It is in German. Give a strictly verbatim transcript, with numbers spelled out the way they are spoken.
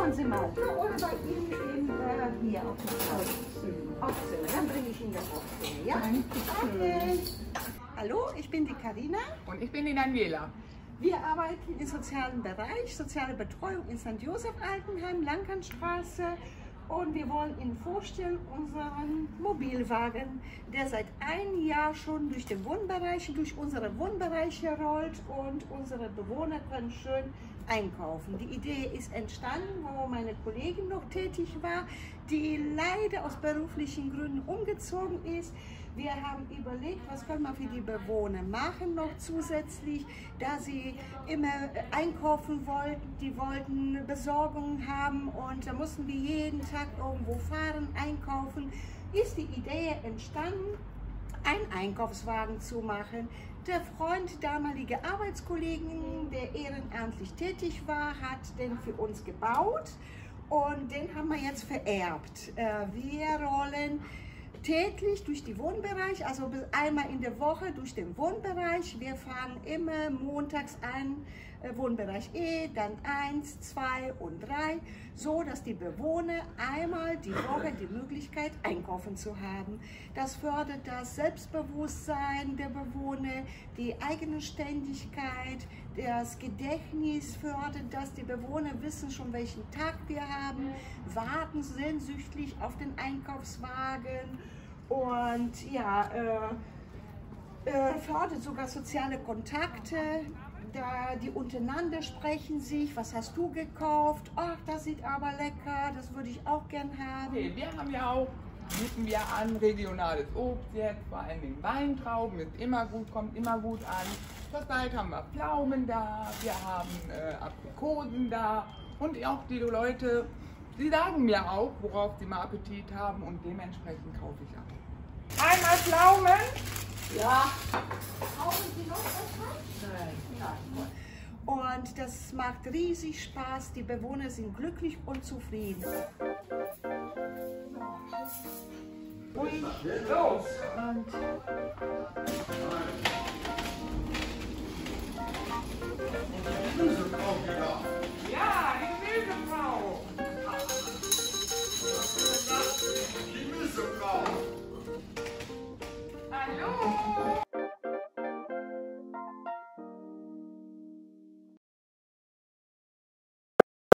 Schauen Sie mal, oder bei Ihnen im, äh, hier auf dem Aufzimmer. Dann bringe ich Ihnen das Aufzimmer, ja? Okay. Hallo, ich bin die Karina. Und ich bin die Daniela. Wir arbeiten im sozialen Bereich, soziale Betreuung in Sankt Joseph Altenheim, Langkantstraße. Und wir wollen Ihnen vorstellen unseren Mobilwagen, der seit einem Jahr schon durch den Wohnbereich, durch unsere Wohnbereiche rollt und unsere Bewohner können schön einkaufen. Die Idee ist entstanden, wo meine Kollegin noch tätig war, die leider aus beruflichen Gründen umgezogen ist. Wir haben überlegt, was können wir für die Bewohner machen noch zusätzlich, da sie immer einkaufen wollten, die wollten Besorgung haben und da mussten wir jeden Tag irgendwo fahren, einkaufen, ist die Idee entstanden, einen Einkaufswagen zu machen. Der Freund, damalige Arbeitskollegen, der ehrenamtlich tätig war, hat den für uns gebaut und den haben wir jetzt vererbt. Wir rollen täglich durch den Wohnbereich, also einmal in der Woche durch den Wohnbereich. Wir fahren immer montags an, äh, Wohnbereich E, dann eins, zwei und drei, so dass die Bewohner einmal die Woche die Möglichkeit einkaufen zu haben. Das fördert das Selbstbewusstsein der Bewohner, die Eigenständigkeit, das Gedächtnis fördert, dass die Bewohner wissen schon, welchen Tag wir haben, warten sehnsüchtig auf den Einkaufswagen und ja, äh, äh, fördert sogar soziale Kontakte, da die untereinander sprechen sich, was hast du gekauft, ach, das sieht aber lecker, das würde ich auch gern haben. Okay, wir haben ja auch, bieten wir an, regionales Obst jetzt, vor allem den Weintrauben, ist immer gut, kommt immer gut an. Zurzeit haben wir Pflaumen da, wir haben äh, Aprikosen da und auch die Leute, sie sagen mir auch, worauf sie mal Appetit haben und dementsprechend kaufe ich ab. Einmal Pflaumen? Ja. Kaufen Sie noch etwas? Nein. Nein. Und das macht riesig Spaß, die Bewohner sind glücklich und zufrieden. Und los! Und